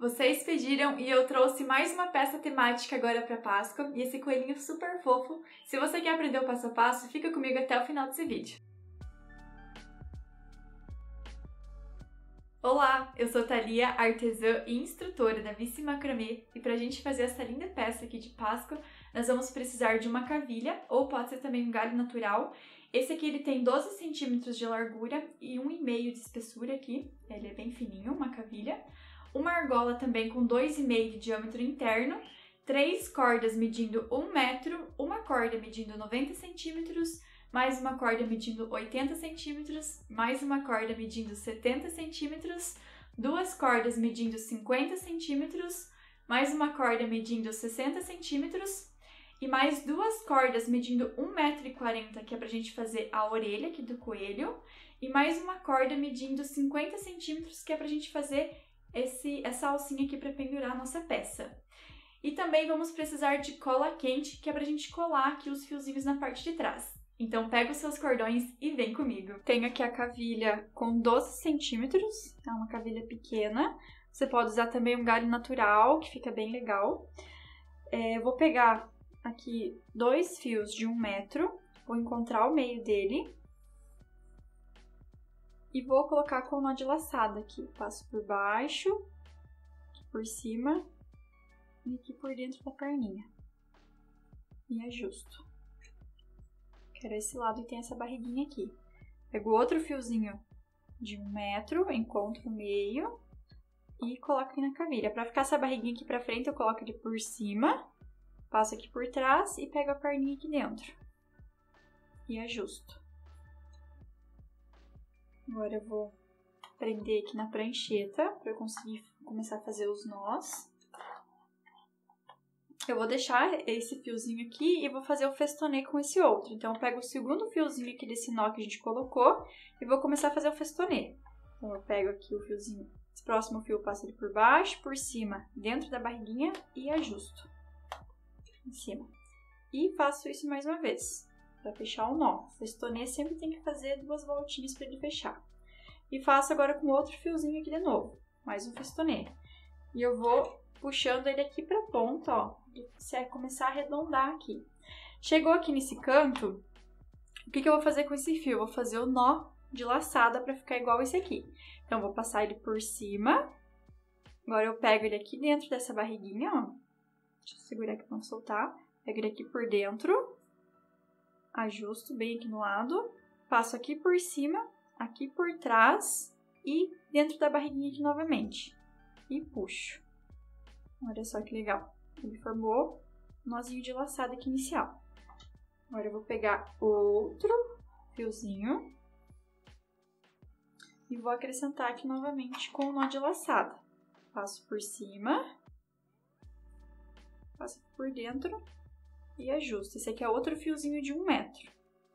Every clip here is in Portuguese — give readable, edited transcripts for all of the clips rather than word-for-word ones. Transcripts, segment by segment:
Vocês pediram e eu trouxe mais uma peça temática agora para Páscoa e esse coelhinho super fofo. Se você quer aprender o passo a passo, fica comigo até o final desse vídeo. Olá, eu sou Thalia, artesã e instrutora da Vici Macramê, e pra gente fazer essa linda peça aqui de Páscoa, nós vamos precisar de uma cavilha, ou pode ser também um galho natural. Esse aqui ele tem 12 centímetros de largura e 1,5 de espessura aqui, ele é bem fininho, uma cavilha. Uma argola também com 2,5 de diâmetro interno, 3 cordas medindo 1 metro, uma corda medindo 90 centímetros, mais uma corda medindo 80 centímetros, mais uma corda medindo 70 centímetros, 2 cordas medindo 50 centímetros, mais uma corda medindo 60 centímetros e mais 2 cordas medindo 1,40 m, que é pra gente fazer a orelha aqui do coelho, e mais uma corda medindo 50 centímetros, que é pra gente fazer essa alcinha aqui para pendurar a nossa peça. E também vamos precisar de cola quente, que é pra gente colar aqui os fiozinhos na parte de trás. Então pega os seus cordões e vem comigo. Tenho aqui a cavilha com 12 centímetros, é uma cavilha pequena. Você pode usar também um galho natural, que fica bem legal. Eu vou pegar aqui 2 fios de 1 metro, vou encontrar o meio dele. E vou colocar com o nó de laçada aqui. Passo por baixo, aqui por cima e aqui por dentro da perninha. E ajusto. Quero esse lado e tem essa barriguinha aqui. Pego outro fiozinho de 1 metro, encontro o meio e coloco aqui na cavilha. Pra ficar essa barriguinha aqui pra frente, eu coloco ele por cima, passo aqui por trás e pego a perninha aqui dentro. E ajusto. Agora eu vou prender aqui na prancheta para eu conseguir começar a fazer os nós. Eu vou deixar esse fiozinho aqui e vou fazer o festonê com esse outro. Então eu pego o segundo fiozinho aqui desse nó que a gente colocou e vou começar a fazer o festonê. Então eu pego aqui o fiozinho, esse próximo fio eu passo ele por baixo, por cima, dentro da barriguinha e ajusto em cima. E faço isso mais uma vez. Para fechar o nó. O festonê sempre tem que fazer 2 voltinhas para ele fechar. E faço agora com outro fiozinho aqui de novo. Mais um festonê. E eu vou puxando ele aqui para a ponta, ó. Você vai começar a arredondar aqui. Chegou aqui nesse canto, o que eu vou fazer com esse fio? Eu vou fazer o nó de laçada para ficar igual esse aqui. Então, eu vou passar ele por cima. Agora eu pego ele aqui dentro dessa barriguinha, ó. Deixa eu segurar aqui para não soltar. Pego ele aqui por dentro. Ajusto bem aqui no lado, passo aqui por cima, aqui por trás e dentro da barriguinha aqui novamente. E puxo. Olha só que legal. Ele formou um nozinho de laçada aqui inicial. Agora eu vou pegar outro fiozinho e vou acrescentar aqui novamente com o nó de laçada. Passo por cima, passo por dentro. E ajusto. Esse aqui é outro fiozinho de 1 metro.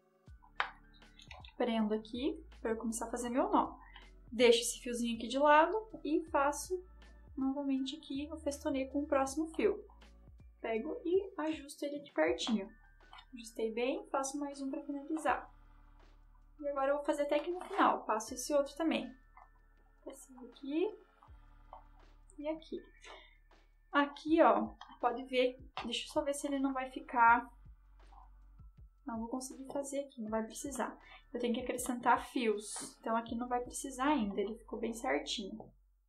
Prendo aqui para eu começar a fazer meu nó. Deixo esse fiozinho aqui de lado e faço novamente aqui o festonê com o próximo fio. Pego e ajusto ele aqui pertinho. Ajustei bem, faço mais um para finalizar. E agora eu vou fazer até aqui no final. Passo esse outro também. Esse aqui e aqui. Aqui, ó, pode ver, deixa eu só ver se ele não vai ficar... Não vou conseguir fazer aqui, não vai precisar. Eu tenho que acrescentar fios, então aqui não vai precisar ainda, ele ficou bem certinho.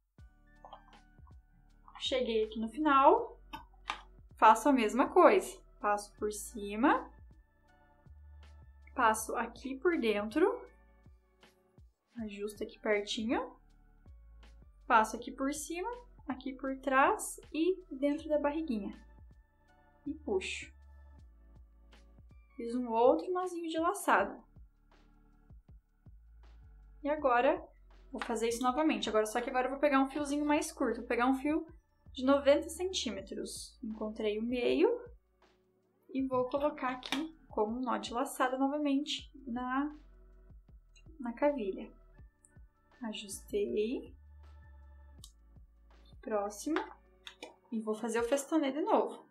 Cheguei aqui no final, faço a mesma coisa. Passo por cima, passo aqui por dentro, ajusto aqui pertinho, passo aqui por cima, aqui por trás e dentro da barriguinha. E puxo. Fiz um outro nozinho de laçada. E agora, vou fazer isso novamente. Só que agora eu vou pegar um fiozinho mais curto. Vou pegar um fio de 90 centímetros. Encontrei o meio e vou colocar aqui como um nó de laçada novamente na cavilha. Ajustei. Próximo, e vou fazer o festonê de novo.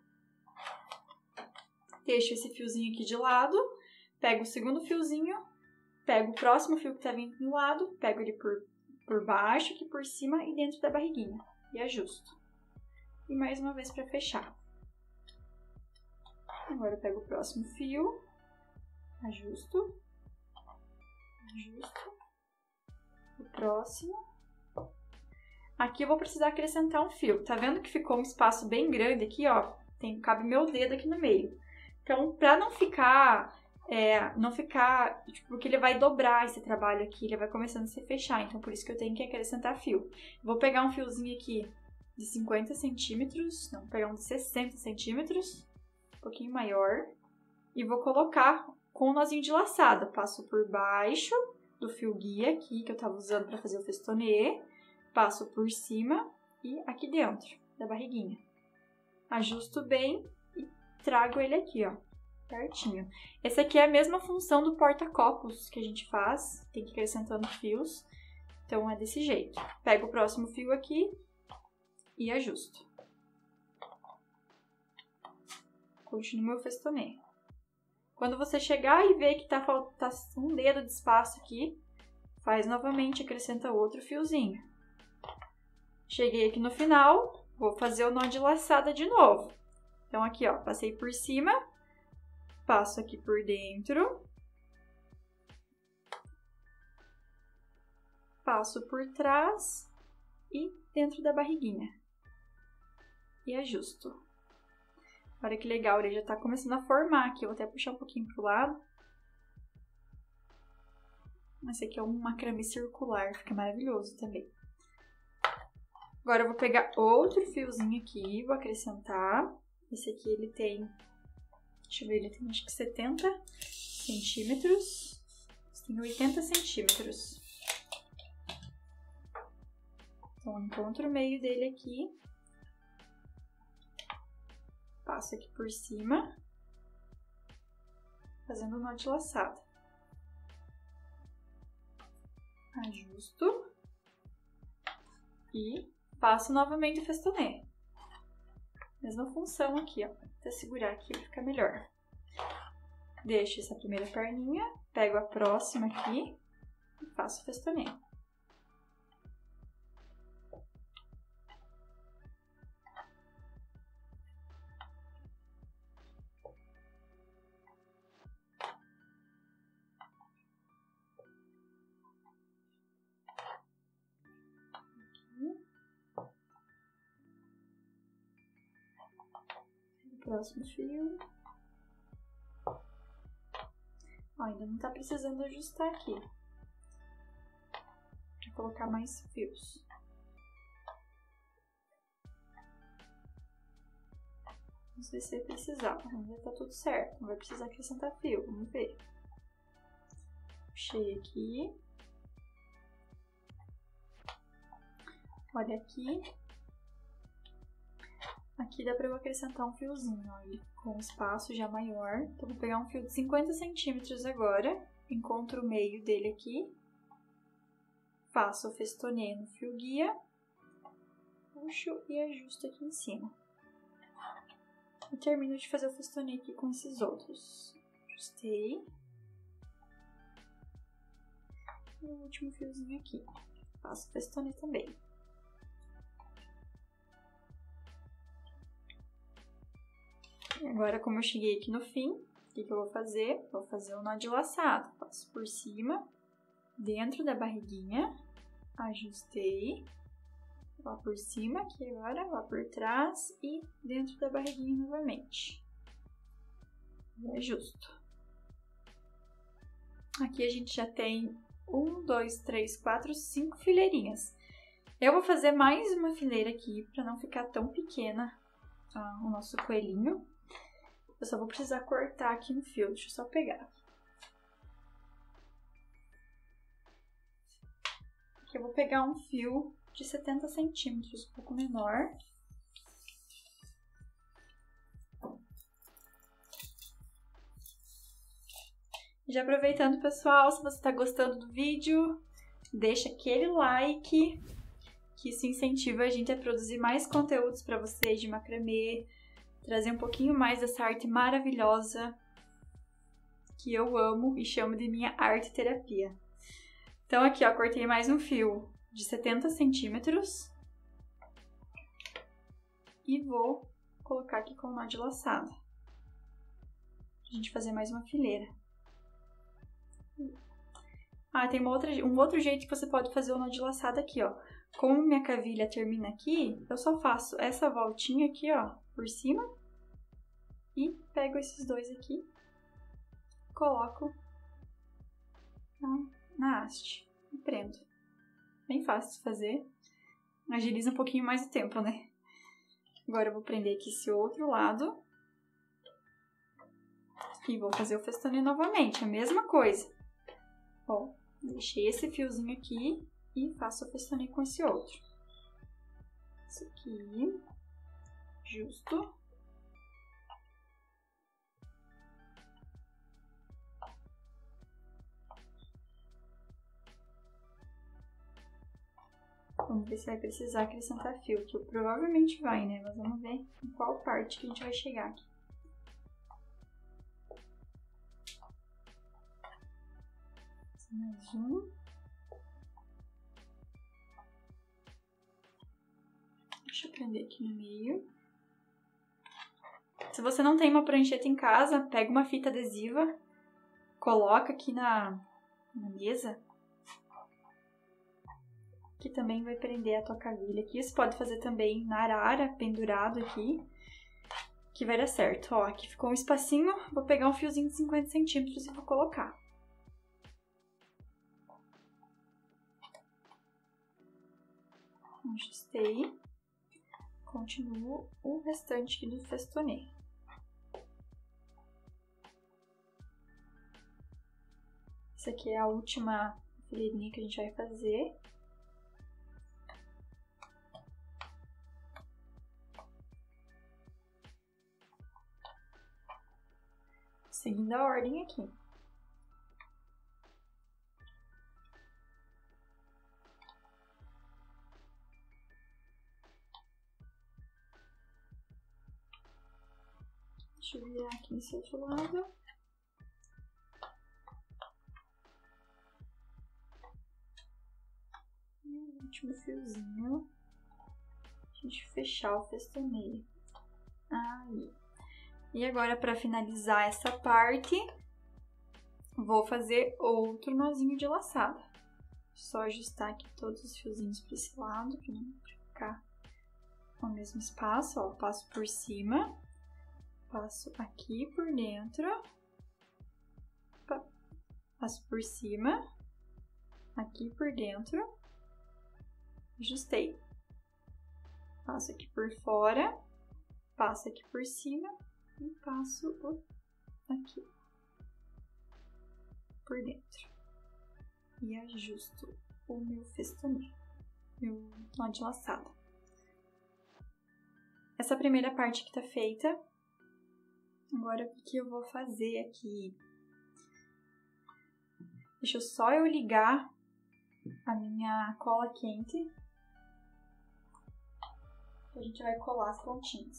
Deixo esse fiozinho aqui de lado, pego o segundo fiozinho, pego o próximo fio que tá vindo do lado, pego ele por baixo, aqui por cima e dentro da barriguinha. E ajusto. e mais uma vez para fechar. Agora eu pego o próximo fio, ajusto, o próximo. Aqui eu vou precisar acrescentar um fio. Tá vendo que ficou um espaço bem grande aqui, ó? Cabe meu dedo aqui no meio. Então, pra não ficar, tipo, porque ele vai dobrar esse trabalho aqui, ele vai começando a se fechar. Então, por isso que eu tenho que acrescentar fio. Vou pegar um fiozinho aqui de 50 centímetros, não, vou pegar um de 60 centímetros, um pouquinho maior. E vou colocar com o nozinho de laçada. Passo por baixo do fio guia aqui, que eu tava usando pra fazer o festonê. Passo por cima e aqui dentro da barriguinha. Ajusto bem e trago ele aqui, ó, pertinho. Esse aqui é a mesma função do porta-copos que a gente faz, tem que ir acrescentando fios. Então, é desse jeito. Pego o próximo fio aqui e ajusto. Continuo meu festonê. Quando você chegar e ver que tá um dedo de espaço aqui, faz novamente, acrescenta outro fiozinho. Cheguei aqui no final, vou fazer o nó de laçada de novo. Então, aqui, ó, passei por cima, passo aqui por dentro, passo por trás e dentro da barriguinha. E ajusto. Olha que legal, ele já tá começando a formar aqui. Eu vou até puxar um pouquinho pro lado. Esse aqui é um macramê circular, fica maravilhoso também. Agora eu vou pegar outro fiozinho aqui, vou acrescentar. Esse aqui ele tem, deixa eu ver, ele tem acho que 70 centímetros. Esse tem 80 centímetros. Então, eu encontro o meio dele aqui. Passo aqui por cima, fazendo o nó de laçada. Ajusto e passo novamente o festonê. Mesma função aqui, ó, até segurar aqui pra ficar melhor. Deixo essa primeira perninha, pego a próxima aqui e faço o festonê. Próximo fio. Ó, ainda não tá precisando ajustar aqui. Vou colocar mais fios. Não sei se vai precisar, ainda tá tudo certo. Não vai precisar acrescentar fio, vamos ver. Puxei aqui. Olha aqui. Aqui dá pra eu acrescentar um fiozinho, ó, com um espaço já maior. Então, vou pegar um fio de 50 centímetros agora, encontro o meio dele aqui, faço o festonê no fio guia, puxo e ajusto aqui em cima. E termino de fazer o festonê aqui com esses outros. Ajustei. E o último fiozinho aqui, faço o festonê também. Agora, como eu cheguei aqui no fim, o que eu vou fazer? Vou fazer o nó de laçado. Passo por cima, dentro da barriguinha, ajustei, lá por cima, aqui agora, lá por trás e dentro da barriguinha novamente. E ajusto. Aqui a gente já tem 1, 2, 3, 4, 5 fileirinhas. Eu vou fazer mais uma fileira aqui, para não ficar tão pequena o nosso coelhinho. Eu só vou precisar cortar aqui no fio, deixa eu só pegar. Aqui eu vou pegar um fio de 70 centímetros, um pouco menor. Já aproveitando, pessoal, se você está gostando do vídeo, deixa aquele like, que isso incentiva a gente a produzir mais conteúdos para vocês de macramê, trazer um pouquinho mais dessa arte maravilhosa que eu amo e chamo de minha arte terapia. Então aqui, ó, cortei mais um fio de 70 centímetros e vou colocar aqui com o nó de laçada. Pra gente fazer mais uma fileira. Ah, tem um outro jeito que você pode fazer o nó de laçada aqui, ó. Como minha cavilha termina aqui, eu só faço essa voltinha aqui, ó, por cima. E pego esses dois aqui, coloco na haste e prendo. Bem fácil de fazer. Agiliza um pouquinho mais o tempo, né? Agora eu vou prender aqui esse outro lado. E vou fazer o festonet novamente, a mesma coisa. Ó, deixei esse fiozinho aqui e faço o festonet com esse outro. Isso aqui, justo. Vamos ver se vai precisar acrescentar fio, que provavelmente vai, né? Mas vamos ver em qual parte que a gente vai chegar aqui. Mais um. Deixa eu prender aqui no meio. Se você não tem uma prancheta em casa, pega uma fita adesiva, coloca aqui na mesa, que também vai prender a tua cavilha aqui. Você pode fazer também na arara, pendurado aqui, que vai dar certo. Ó, aqui ficou um espacinho, vou pegar um fiozinho de 50 centímetros e vou colocar. Ajustei. Continuo o restante aqui do festonet. Essa aqui é a última fileirinha que a gente vai fazer. Seguindo a ordem aqui. Deixa eu virar aqui nesse outro lado. E o último fiozinho. A gente fechar o festonet. Aí. E agora, para finalizar essa parte, vou fazer outro nozinho de laçada. Só ajustar aqui todos os fiozinhos para esse lado, para não ficar no mesmo espaço. Ó, passo por cima, passo aqui por dentro, passo por cima, aqui por dentro, ajustei. Passo aqui por fora, passo aqui por cima. E passo aqui por dentro. E ajusto o meu festonet, meu nó de laçada. Essa primeira parte que tá feita. Agora, o que eu vou fazer aqui? Deixa só eu ligar a minha cola quente. A gente vai colar as pontinhas.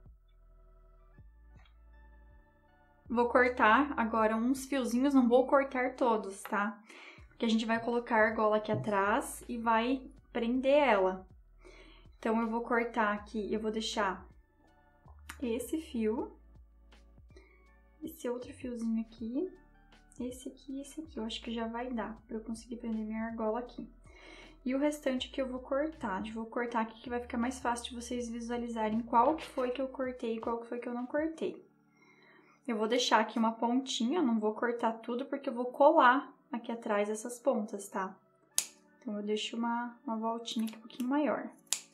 Vou cortar agora uns fiozinhos, não vou cortar todos, tá? Porque a gente vai colocar a argola aqui atrás e vai prender ela. Então, eu vou cortar aqui, eu vou deixar esse fio, esse outro fiozinho aqui, esse aqui e esse aqui. Eu acho que já vai dar pra eu conseguir prender minha argola aqui. E o restante que eu vou cortar. Eu vou cortar aqui que vai ficar mais fácil de vocês visualizarem qual que foi que eu cortei e qual que foi que eu não cortei. Eu vou deixar aqui uma pontinha, não vou cortar tudo, porque eu vou colar aqui atrás essas pontas, tá? Então, eu deixo uma voltinha aqui um pouquinho maior.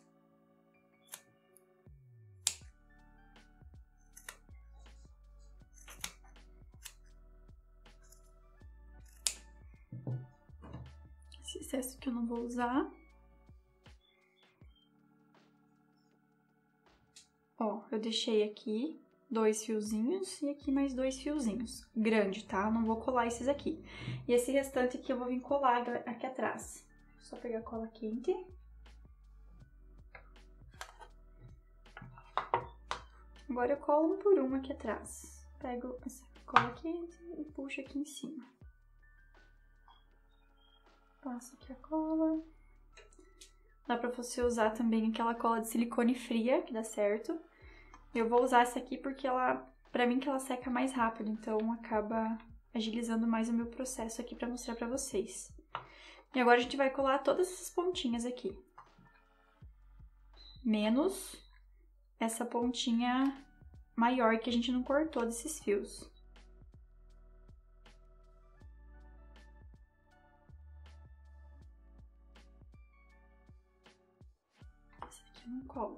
Esse excesso que eu não vou usar. Ó, eu deixei aqui 2 fiozinhos e aqui mais 2 fiozinhos. Grande, tá? Não vou colar esses aqui. E esse restante aqui eu vou vir colar aqui atrás. Só pegar a cola quente. Agora eu colo um por um aqui atrás. Pego essa cola quente e puxo aqui em cima. Passo aqui a cola. Dá pra você usar também aquela cola de silicone fria, que dá certo. Eu vou usar essa aqui porque pra mim que ela seca mais rápido, então acaba agilizando mais o meu processo aqui pra mostrar pra vocês. E agora a gente vai colar todas essas pontinhas aqui. Menos essa pontinha maior que a gente não cortou desses fios. Essa aqui eu não colo.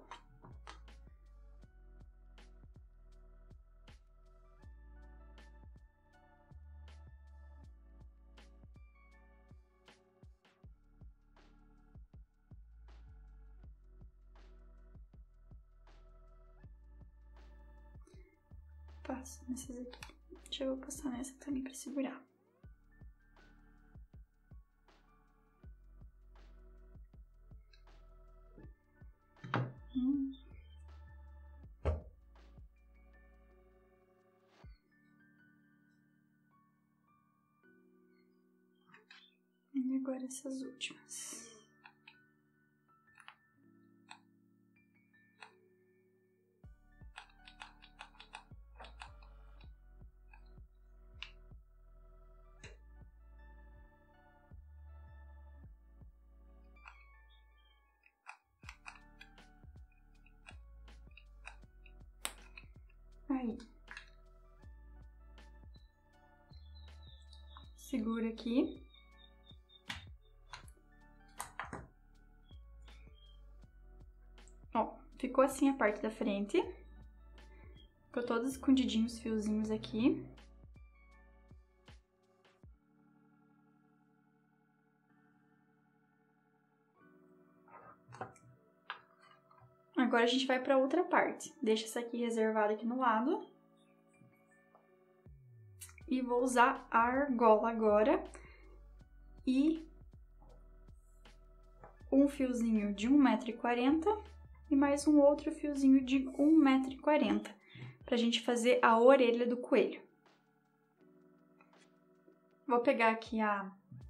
Passo nessas aqui. Deixa eu passar nessa também pra segurar. E agora essas últimas. Aí. Segura aqui. Ó, ficou assim a parte da frente. Ficou todos escondidinhos os fiozinhos aqui. Agora a gente vai para outra parte. Deixa essa aqui reservada aqui no lado. E vou usar a argola agora. E um fiozinho de 1,40 m e mais um outro fiozinho de 1,40 m. Pra gente fazer a orelha do coelho. Vou pegar aqui a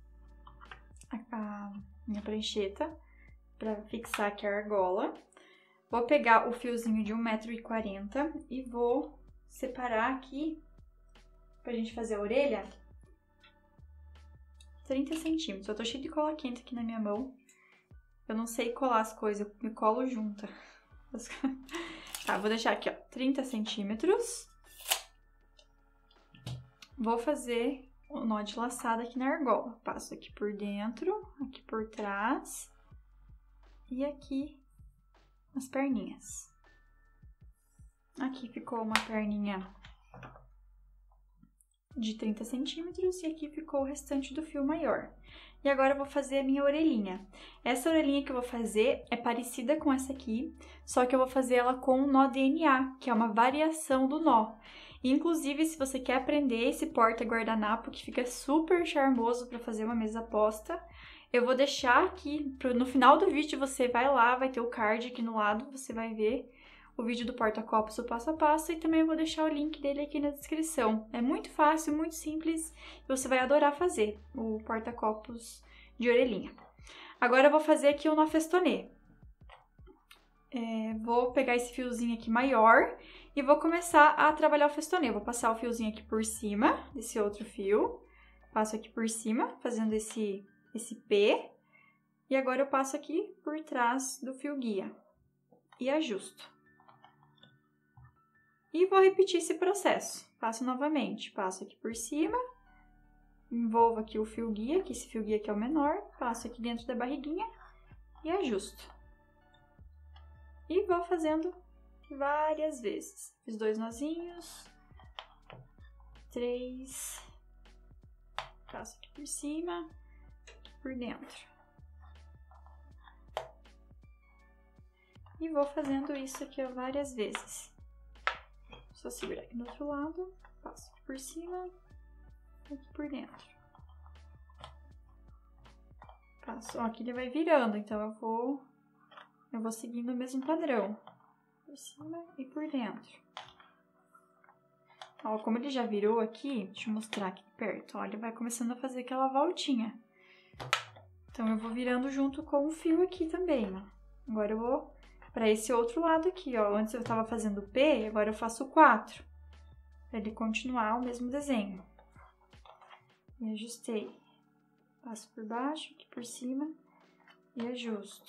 minha prancheta para fixar aqui a argola. Vou pegar o fiozinho de 1,40 m e vou separar aqui, pra gente fazer a orelha, 30 centímetros. Eu tô cheia de cola quente aqui na minha mão. Eu não sei colar as coisas, eu me colo junta. Tá, vou deixar aqui, ó, 30 centímetros. Vou fazer o nó de laçada aqui na argola. Passo aqui por dentro, aqui por trás e aqui as perninhas. Aqui ficou uma perninha de 30 centímetros e aqui ficou o restante do fio maior. E agora eu vou fazer a minha orelhinha. Essa orelhinha que eu vou fazer é parecida com essa aqui, só que eu vou fazer ela com o nó DNA, que é uma variação do nó. Inclusive, se você quer aprender esse porta-guardanapo, que fica super charmoso para fazer uma mesa posta, eu vou deixar aqui, no final do vídeo você vai lá, vai ter o card aqui no lado, você vai ver o vídeo do porta-copos, o passo a passo, e também eu vou deixar o link dele aqui na descrição. É muito fácil, muito simples, e você vai adorar fazer o porta-copos de orelhinha. Agora eu vou fazer aqui o nó festonê. Vou pegar esse fiozinho aqui maior e vou começar a trabalhar o festonê. Vou passar o fiozinho aqui por cima desse outro fio, passo aqui por cima, fazendo esse P, e agora eu passo aqui por trás do fio guia e ajusto. E vou repetir esse processo. Passo novamente, passo aqui por cima, envolvo aqui o fio guia, que esse fio guia aqui é o menor, passo aqui dentro da barriguinha e ajusto. E vou fazendo várias vezes. Fiz 2 nozinhos, 3, passo aqui por cima, aqui por dentro. E vou fazendo isso aqui ó, várias vezes. Só segurar aqui do outro lado, passo aqui por cima, aqui por dentro. Passo, ó, aqui ele vai virando, então eu vou seguindo o mesmo padrão. Por cima e por dentro. Ó, como ele já virou aqui, deixa eu mostrar aqui perto, ó, ele vai começando a fazer aquela voltinha. Então, eu vou virando junto com o fio aqui também, ó. Agora eu vou para esse outro lado aqui, ó. Antes eu tava fazendo o P, agora eu faço o 4. Para ele continuar o mesmo desenho. E ajustei. Passo por baixo, aqui por cima e ajusto.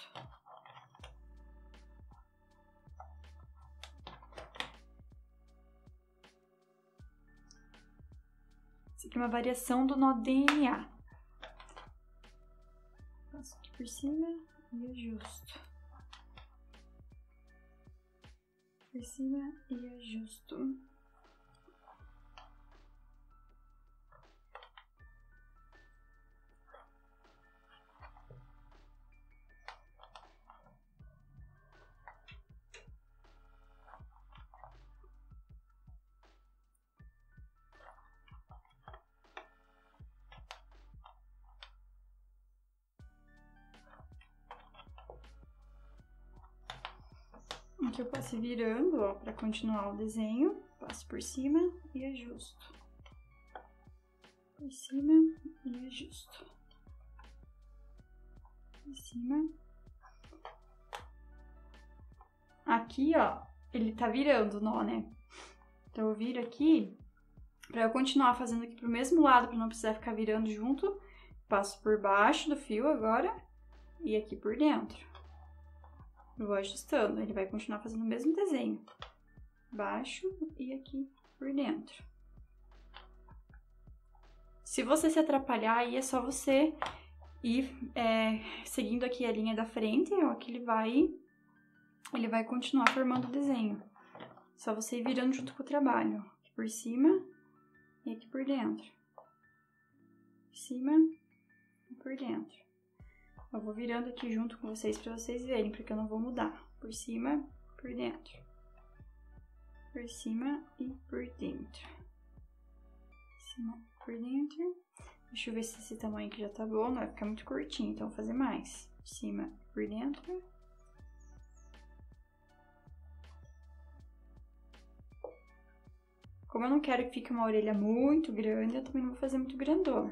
Essa aqui é uma variação do nó DNA. Passo aqui por cima e ajusto. Por cima e ajusto. Aqui eu passo virando, ó, para continuar o desenho. Passo por cima e ajusto. Por cima e ajusto. Por cima. Aqui, ó, ele tá virando o nó, né? Então eu viro aqui, para eu continuar fazendo aqui pro mesmo lado, para não precisar ficar virando junto. Passo por baixo do fio agora e aqui por dentro. Eu vou ajustando, ele vai continuar fazendo o mesmo desenho. Baixo e aqui por dentro. Se você se atrapalhar, aí é só você ir seguindo aqui a linha da frente, ó, que ele vai continuar formando o desenho. Só você ir virando junto com o trabalho. Aqui por cima e aqui por dentro. Por cima e por dentro. Eu vou virando aqui junto com vocês pra vocês verem, porque eu não vou mudar. Por cima, por dentro. Por cima e por dentro. Por cima, por dentro. Deixa eu ver se esse tamanho aqui já tá bom, não vai ficar muito curtinho, então vou fazer mais. Por cima, por dentro. Como eu não quero que fique uma orelha muito grande, eu também não vou fazer muito grandona.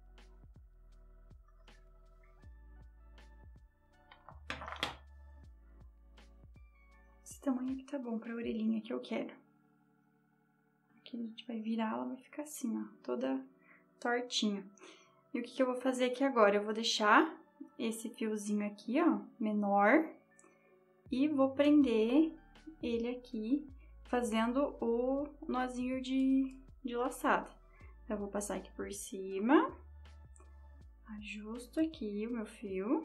Esse tamanho aqui tá bom pra orelhinha que eu quero. Aqui a gente vai virar, ela vai ficar assim, ó, toda tortinha. E o que eu vou fazer aqui agora? Eu vou deixar esse fiozinho aqui, ó, menor, e vou prender ele aqui, fazendo o nozinho de laçada. Então, eu vou passar aqui por cima, ajusto aqui o meu fio.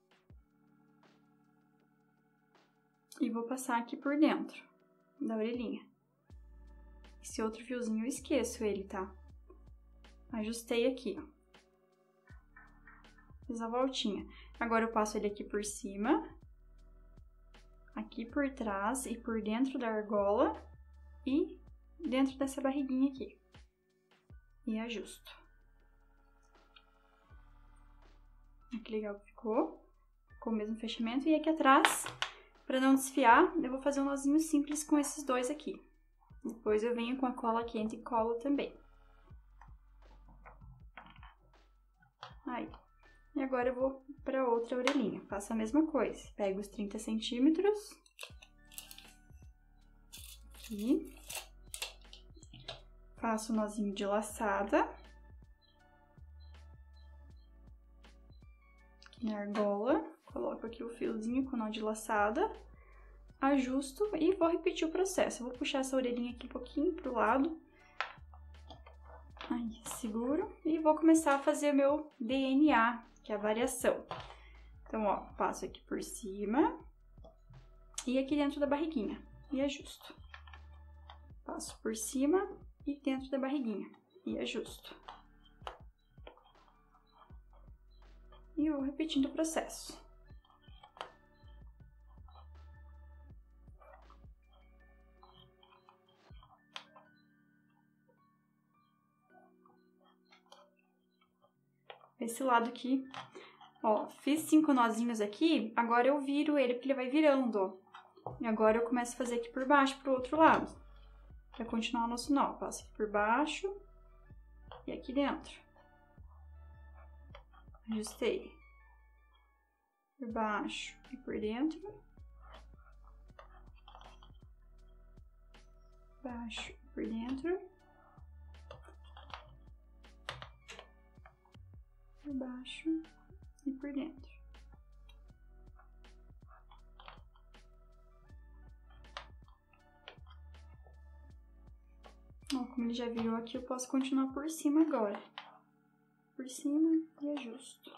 E vou passar aqui por dentro da orelhinha. Esse outro fiozinho eu esqueço ele, tá? Ajustei aqui, ó. Fiz a voltinha. Agora eu passo ele aqui por cima, aqui por trás e por dentro da argola e dentro dessa barriguinha aqui. E ajusto. Olha que legal que ficou. Com o mesmo fechamento. E aqui atrás, para não desfiar, eu vou fazer um nozinho simples com esses dois aqui. Depois eu venho com a cola quente e colo também. Aí. E agora eu vou para outra orelhinha. Faço a mesma coisa. Pego os 30 centímetros. Aqui. Faço o nozinho de laçada. Aqui na argola. Coloco aqui o fiozinho com o nó de laçada. Ajusto e vou repetir o processo. Eu vou puxar essa orelhinha aqui um pouquinho pro lado. Aí, seguro. E vou começar a fazer o meu DNA, que é a variação. Então, ó, passo aqui por cima. E aqui dentro da barriguinha. E ajusto. Passo por cima e dentro da barriguinha. E ajusto. E vou repetindo o processo. Esse lado aqui, ó, fiz 5 nozinhos aqui, agora eu viro ele, porque ele vai virando, ó. E agora eu começo a fazer aqui por baixo, pro outro lado. Pra continuar o nosso nó. Passo aqui por baixo e aqui dentro. Ajustei. por baixo e por dentro. Baixo e por dentro. Por baixo e por dentro. Ó, como ele já virou aqui, eu posso continuar por cima agora. Por cima e ajusto.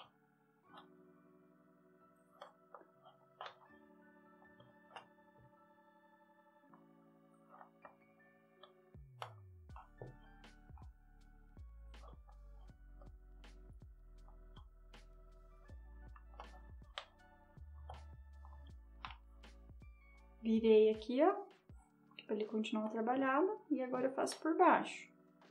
Virei aqui, ó, para ele continuar trabalhado, e agora eu faço por baixo.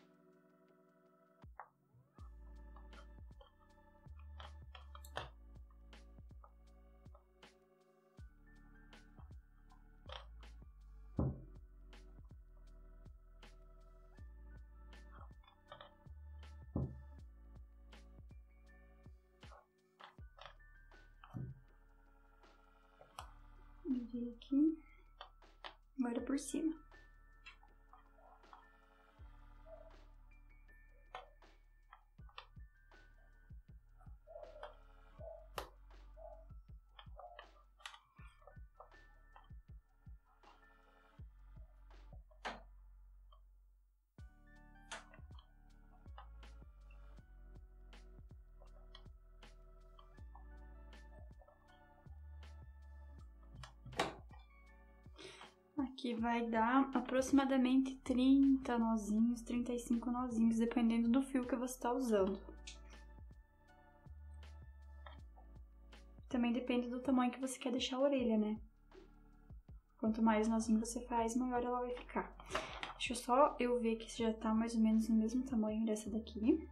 Virei aqui, agora por cima. Aqui vai dar aproximadamente 30 nozinhos, 35 nozinhos, dependendo do fio que você tá usando. Também depende do tamanho que você quer deixar a orelha, né? Quanto mais nozinho você faz, maior ela vai ficar. Deixa só eu ver que já tá mais ou menos no mesmo tamanho dessa daqui.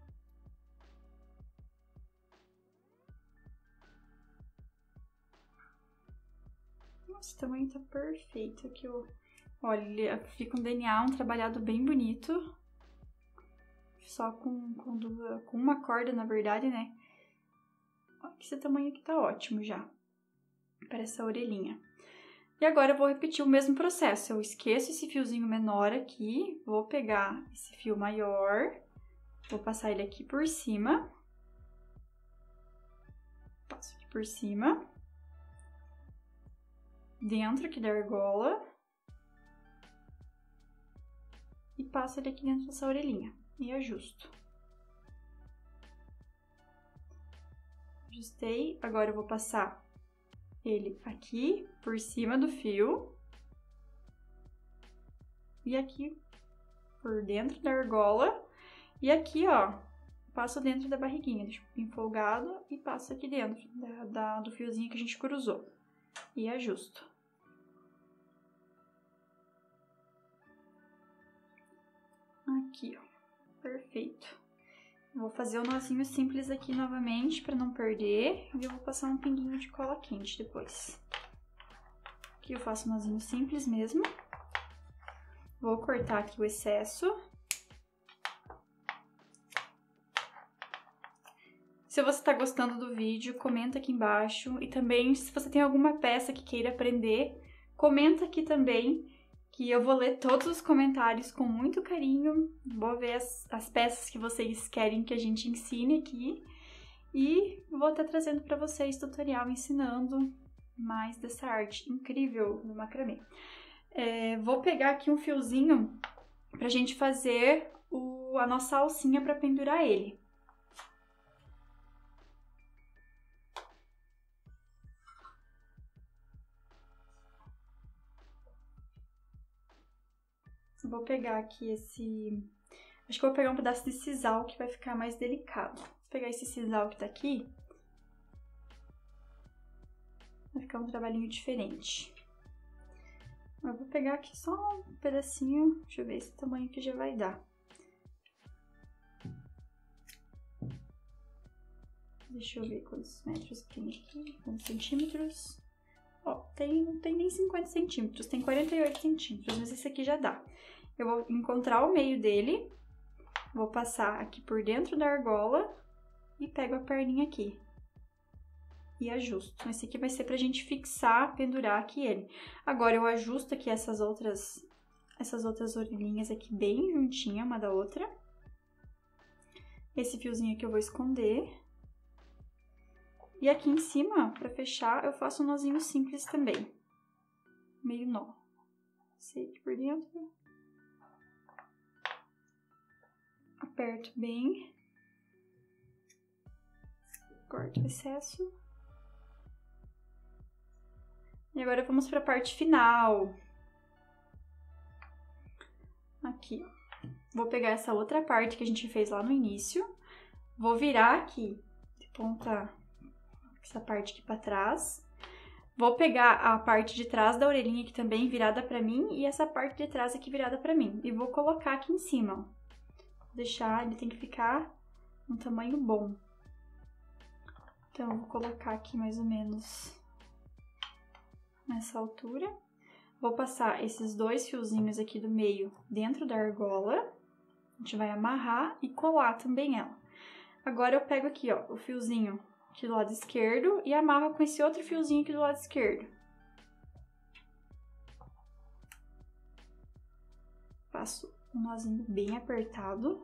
Esse tamanho tá perfeito aqui, ó. Olha, fica um DNA, um trabalhado bem bonito. Só com uma corda, na verdade, né? Olha, esse tamanho aqui tá ótimo já. Para essa orelhinha. E agora eu vou repetir o mesmo processo. Eu esqueço esse fiozinho menor aqui. Vou pegar esse fio maior. Vou passar ele aqui por cima. Passo aqui por cima. Dentro aqui da argola e passo ele aqui dentro dessa orelhinha e ajusto. Ajustei, agora eu vou passar ele aqui por cima do fio e aqui por dentro da argola e aqui, ó, passo dentro da barriguinha, deixo bem folgado e passo aqui dentro do fiozinho que a gente cruzou e ajusto. Aqui, ó, perfeito. Vou fazer o nozinho simples aqui novamente para não perder e eu vou passar um pinguinho de cola quente depois. Aqui eu faço um nozinho simples mesmo. Vou cortar aqui o excesso. Se você tá gostando do vídeo, comenta aqui embaixo e também se você tem alguma peça que queira aprender, comenta aqui também. Que eu vou ler todos os comentários com muito carinho, vou ver as peças que vocês querem que a gente ensine aqui e vou estar trazendo para vocês tutorial ensinando mais dessa arte incrível no macramê. Vou pegar aqui um fiozinho pra gente fazer a nossa alcinha para pendurar ele. Vou pegar aqui acho que eu vou pegar um pedaço de sisal que vai ficar mais delicado. Vou pegar esse sisal que tá aqui. Vai ficar um trabalhinho diferente. Eu vou pegar aqui só um pedacinho, deixa eu ver esse tamanho que já vai dar. Deixa eu ver quantos metros tem aqui, quantos centímetros. Ó, não tem nem 50 centímetros, tem 48 centímetros, mas esse aqui já dá. Eu vou encontrar o meio dele, vou passar aqui por dentro da argola e pego a perninha aqui. e ajusto. Então, esse aqui vai ser pra gente fixar, pendurar aqui ele. Agora, eu ajusto aqui essas outras orelhinhas aqui bem juntinha uma da outra. Esse fiozinho aqui eu vou esconder. E aqui em cima, pra fechar, eu faço um nozinho simples também. Meio nó. Sei aqui por dentro. Aperto bem. Corto o excesso. E agora vamos para a parte final. Aqui, ó. Vou pegar essa outra parte que a gente fez lá no início. Vou virar aqui, de ponta, essa parte aqui para trás. Vou pegar a parte de trás da orelhinha aqui também virada para mim e essa parte de trás aqui virada para mim. E vou colocar aqui em cima, ó. Vou deixar, ele tem que ficar um tamanho bom. Então, vou colocar aqui mais ou menos nessa altura. Vou passar esses dois fiozinhos aqui do meio dentro da argola. A gente vai amarrar e colar também ela. Agora, eu pego aqui, ó, o fiozinho aqui do lado esquerdo e amarro com esse outro fiozinho aqui do lado esquerdo. Faço um nozinho bem apertado.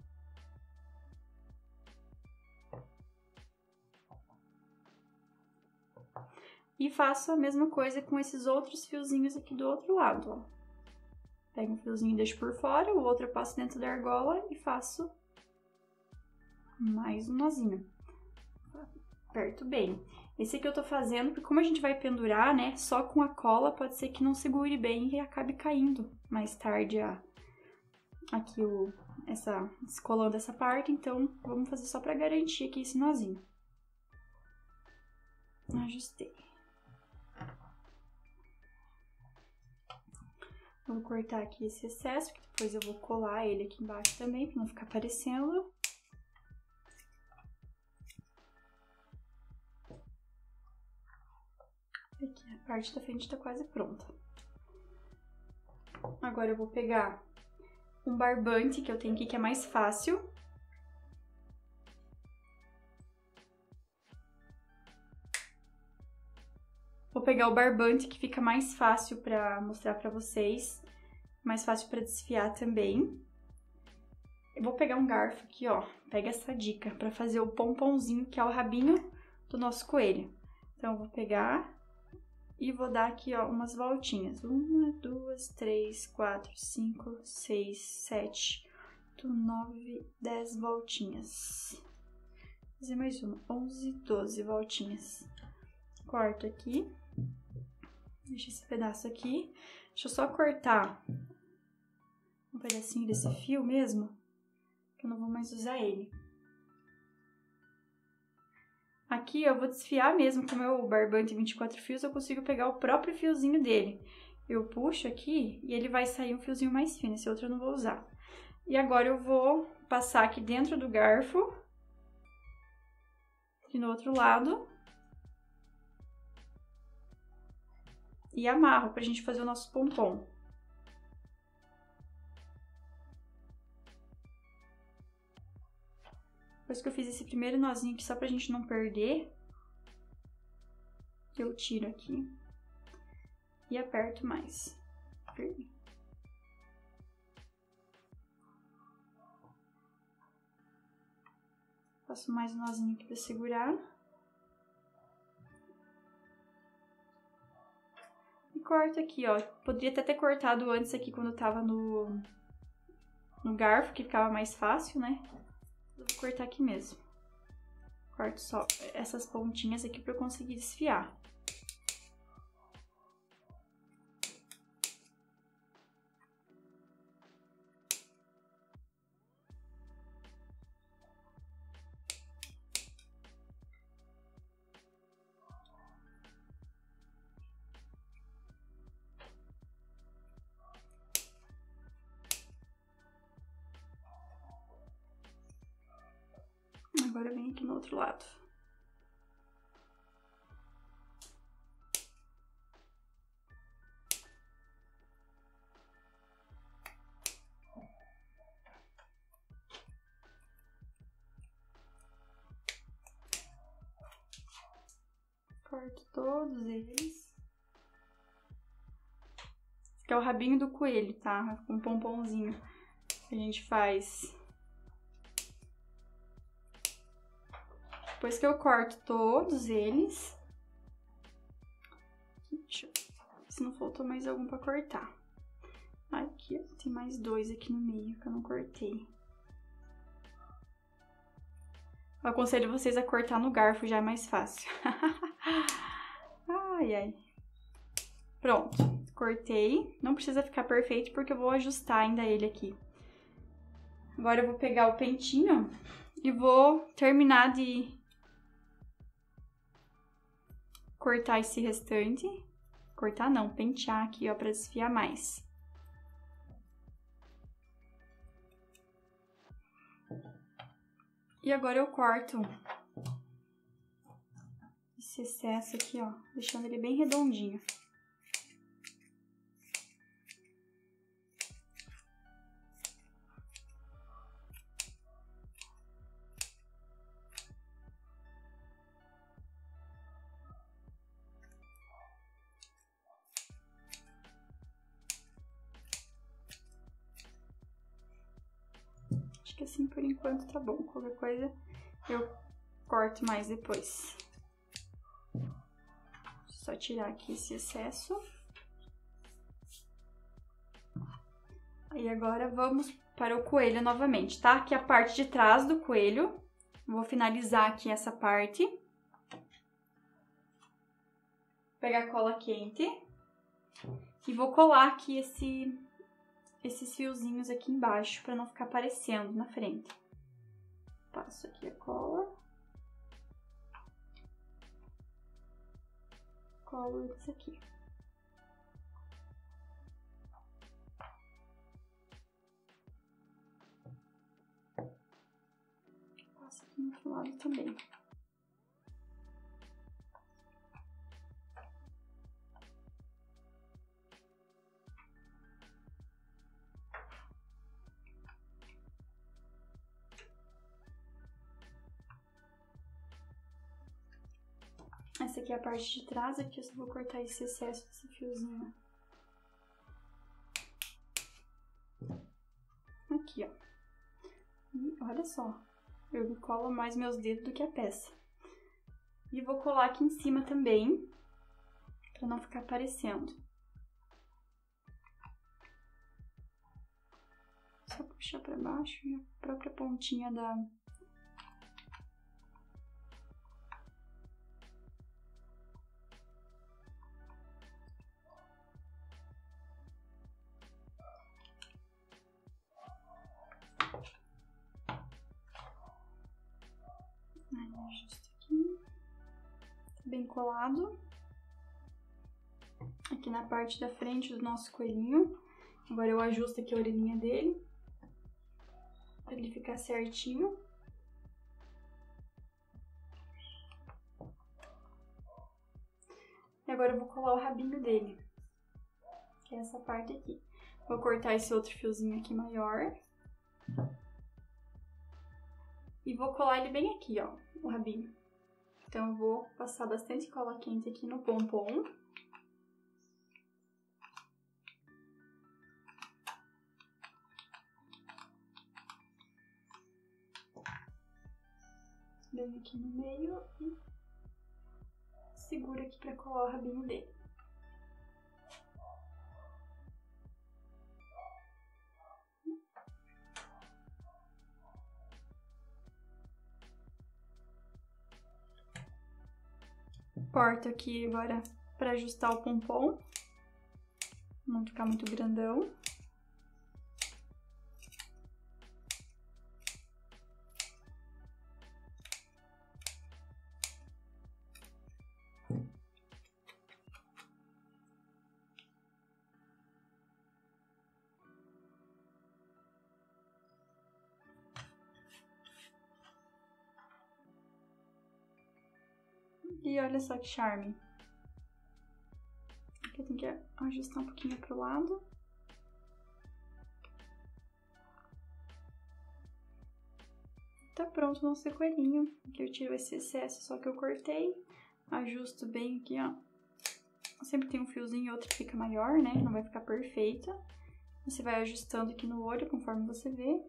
E faço a mesma coisa com esses outros fiozinhos aqui do outro lado, ó. Pego um fiozinho e deixo por fora, o outro eu passo dentro da argola e faço mais um nozinho. Aperto bem. Esse aqui eu tô fazendo porque como a gente vai pendurar, né, só com a cola pode ser que não segure bem e acabe caindo mais tarde aqui descolando essa parte, então vamos fazer só pra garantir aqui esse nozinho. Ajustei. Vou cortar aqui esse excesso, que depois eu vou colar ele aqui embaixo também, pra não ficar aparecendo. Aqui, a parte da frente tá quase pronta. Agora eu vou pegar um barbante que eu tenho aqui, que é mais fácil. Vou pegar o barbante que fica mais fácil pra mostrar pra vocês, mais fácil pra desfiar também. Eu vou pegar um garfo aqui, ó, pega essa dica, pra fazer o pomponzinho, que é o rabinho do nosso coelho. Então, eu vou pegar e vou dar aqui, ó, umas voltinhas. 1, 2, 3, 4, 5, 6, 7, 8, 9, 10 voltinhas. Vou fazer mais uma, 11, 12 voltinhas. Corto aqui. Deixa esse pedaço aqui. Deixa eu só cortar um pedacinho desse fio mesmo, que eu não vou mais usar ele. Aqui eu vou desfiar mesmo com o meu barbante 24 fios, eu consigo pegar o próprio fiozinho dele. Eu puxo aqui e ele vai sair um fiozinho mais fino, esse outro eu não vou usar. E agora eu vou passar aqui dentro do garfo, aqui no outro lado. E amarro pra gente fazer o nosso pompom. Depois que eu fiz esse primeiro nozinho aqui, só pra gente não perder, eu tiro aqui e aperto mais. Firme. Faço mais um nozinho aqui pra segurar. E corto aqui, ó. Poderia até ter cortado antes aqui quando eu tava no garfo, que ficava mais fácil, né? Eu vou cortar aqui mesmo. Corto só essas pontinhas aqui pra eu conseguir desfiar. Agora eu venho aqui no outro lado. corto todos eles. Esse aqui é o rabinho do coelho, tá? Com um pomponzinho. A gente faz. Depois que eu corto todos eles. Deixa eu ver se não faltou mais algum pra cortar. Aqui, ó, tem mais dois aqui no meio que eu não cortei. Eu aconselho vocês a cortar no garfo, já é mais fácil. Ai, ai. Pronto, cortei. Não precisa ficar perfeito porque eu vou ajustar ainda ele aqui. Agora eu vou pegar o pentinho e vou terminar de cortar esse restante. Cortar não, pentear aqui, ó, pra desfiar mais. E agora eu corto esse excesso aqui, ó, deixando ele bem redondinho. Acho que assim por enquanto tá bom. Qualquer coisa eu corto mais depois. Só tirar aqui esse excesso. Aí agora vamos para o coelho novamente, tá? Aqui a parte de trás do coelho. Vou finalizar aqui essa parte. Vou pegar a cola quente. E vou colar aqui esses fiozinhos aqui embaixo, pra não ficar aparecendo na frente. Passo aqui a cola. Colo eles aqui. Passo aqui no outro lado também. Essa aqui é a parte de trás, aqui eu só vou cortar esse excesso desse fiozinho. Aqui, ó. E olha só, eu colo mais meus dedos do que a peça. E vou colar aqui em cima também, pra não ficar aparecendo. Só puxar pra baixo e a própria pontinha da... Aí, ajusto aqui. Tá bem colado. Aqui na parte da frente do nosso coelhinho. Agora eu ajusto aqui a orelhinha dele. Pra ele ficar certinho. E agora eu vou colar o rabinho dele. Que é essa parte aqui. Vou cortar esse outro fiozinho aqui maior. E vou colar ele bem aqui, ó, o rabinho. Então eu vou passar bastante cola quente aqui no pompom. Bem aqui no meio e segura aqui pra colar o rabinho dele. Corto aqui agora pra ajustar o pompom. Não ficar muito grandão. E olha só que charme. Aqui eu tenho que ajustar um pouquinho pro lado. Tá pronto o nosso coelhinho. Aqui eu tiro esse excesso só que eu cortei. Ajusto bem aqui, ó. Sempre tem um fiozinho e outro que fica maior, né? Não vai ficar perfeito. Você vai ajustando aqui no olho, conforme você vê.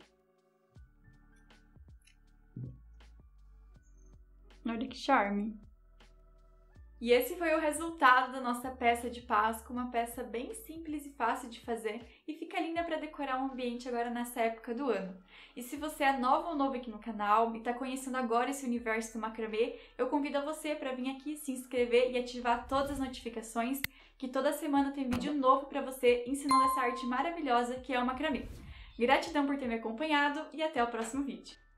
Olha que charme! E esse foi o resultado da nossa peça de Páscoa, uma peça bem simples e fácil de fazer e fica linda para decorar um ambiente agora nessa época do ano. E se você é nova ou novo aqui no canal e está conhecendo agora esse universo do macramê, eu convido você para vir aqui se inscrever e ativar todas as notificações, que toda semana tem vídeo novo para você ensinando essa arte maravilhosa que é o macramê. Gratidão por ter me acompanhado e até o próximo vídeo!